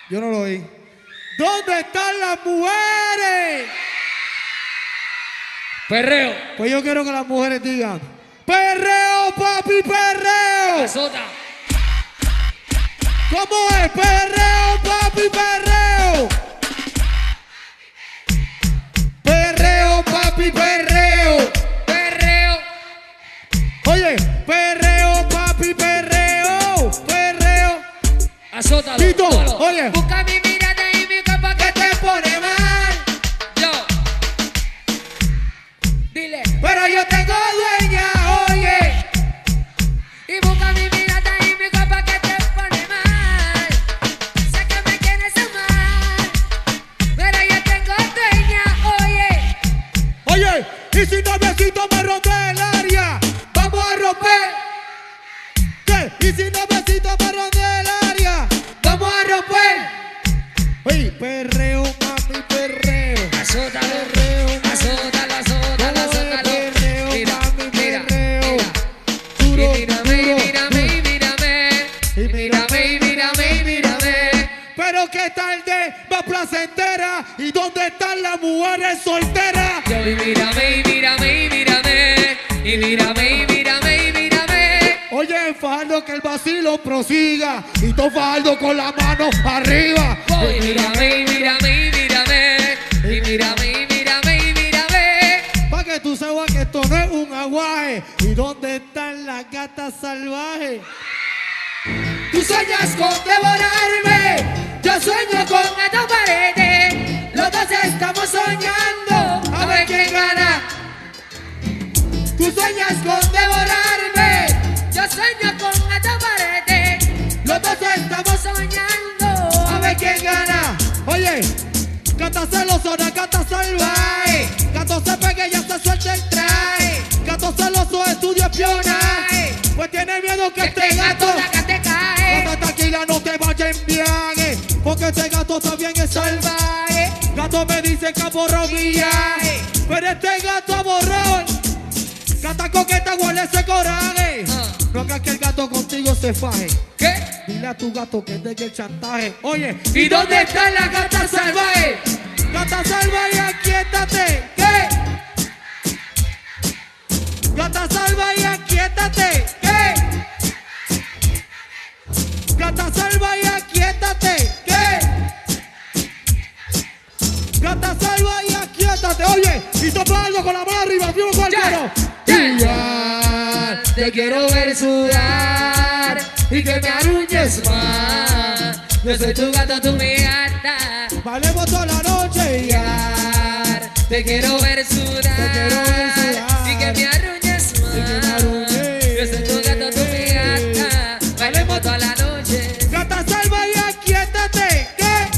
Yo no lo oí. ¿Dónde están las mujeres? Perreo. Pues yo quiero que las mujeres digan: perreo, papi, perreo. Azota. ¿Cómo es? Perreo, papi, perreo. Perreo, papi, perreo. Perreo. Oye, perreo, papi, perreo. Perreo. Azótalo. Tito, Azótalo. oye. Busca mi mirada y mi capa que te pone mal. Yo. Dile. Pero yo tengo dueña, oye. Y busca mi mirada y mi capa que te pone mal. Sé que me quieres amar, pero yo tengo dueña, oye. Oye, y si noviecito me rompe el área, vamos a romper. ¿Qué? Y si noviecito me rompe el área, vamos a romper. Oye, perreo, mami, perreo. Azótalo. Perreo, Azótalo, azótalo, azótalo. perreo, Mira, mami, mira, perreo. mira. Duro, Y mírame, y duro, mírame, y mírame. Y Mírame, y mírame, y mírame. Pero qué tarde más placentera. ¿Y dónde están las mujeres solteras? Yo y mírame, y mírame, y mírame. Y mírame, y mírame, y mírame. Oye, Fajardo, que el vacilo prosiga. Y tú, Fajardo, con la mano arriba. Y mírame, y mírame, y mírame. Y mírame, y mírame, y mírame. Pa' que tú sepas que esto no es un aguaje. ¿Y dónde están las gatas salvajes? Tú sueñas con devorarme, yo sueño con atraparme. Los dos estamos soñando, a ver quién gana. Tú sueñas con devorarme, yo sueño con atraparme. Los dos estamos soñando, A ver quién gana. Oye, gata celosona, gata salvaje. Gato se pega y ya se suelta el traje. Gato celoso estudia espionaje. Pues tiene miedo que este gato la que te cae. Gata tranquila, no te vayas en viaje, porque este gato también es salvaje. Gato me dice que aborró mi viaje, pero este gato aborró. Gata coqueta, huele ese coraje. No hagas que el gato contigo se faje. ¿Qué? Dile a tu gato que deje el chantaje. Oye, ¿Y dónde están las gatas salvajes? gata salvaje, aquíétate. ¿Qué? Gata salvaje, aquíétate. ¿Qué? Gata salvaje, aquíétate. ¿Qué? Gata salvaje, aquíétate. Oye, y soplando con la mano arriba, fuimos con el coro. Ya, te quiero ver sudar y que me arruñes más. Yo soy tu gato, tú mi gata. Valemos toda la noche. Ya, te quiero ver sudar y que me arruñes más. Yo soy tu gato, tú mi gata. Bailemos toda la noche. Gata salvaje, aquíétate. ¿Qué?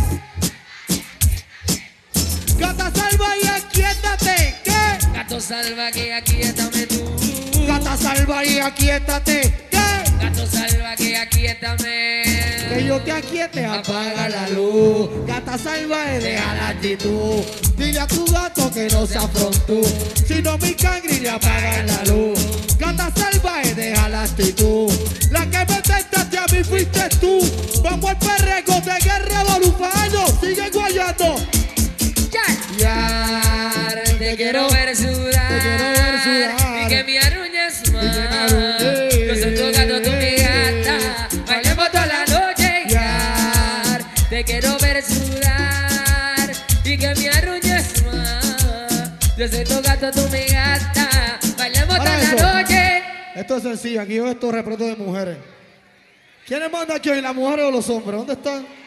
Gata salvaje, aquíétate. ¿Qué? Gato salva que aquí estame tú. Gata salvaje, aquíétate. ¿Qué? Gato salva que aquí estame. Que yo te aquiete, apaga la luz. Gata salvaje, deja la actitud. Dile a tu gato que no se afrontó. Si no mi cangri le apaga la luz. Gata salvaje, deja la actitud. La que me tentaste a mí fuiste tú. Vamos al perrego de guerra volufano. Sigue guayando. Ya, te quiero ver sudar, y que me arruñes más. Yo soy tu gato, tú mi gata. Bailemos toda la noche. Ya, te quiero ver sudar y que me arruñes más. Yo soy tu gato, tú mi gata. Bailemos toda la noche. Esto es sencillo. Aquí yo esto repleto de mujeres. ¿Quiénes mandan aquí hoy, las mujeres o los hombres? ¿Dónde están?